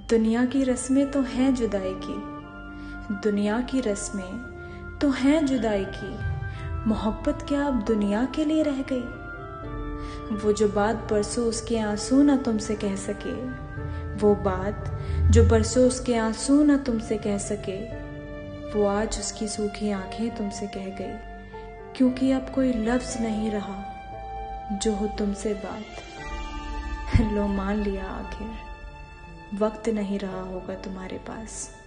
दुनिया की रस्में तो हैं जुदाई की, दुनिया की रस्में तो हैं जुदाई की। मोहब्बत क्या अब दुनिया के लिए रह गई? वो जो बात बरसों उसके आंसू ना तुमसे कह सके, वो बात जो बरसों उसके आंसू ना तुमसे कह सके, वो आज उसकी सूखी आंखें तुमसे कह गई। क्योंकि अब कोई लफ्ज नहीं रहा जो हो तुमसे बात। लो मान लिया आखिर वक्त नहीं रहा होगा तुम्हारे पास।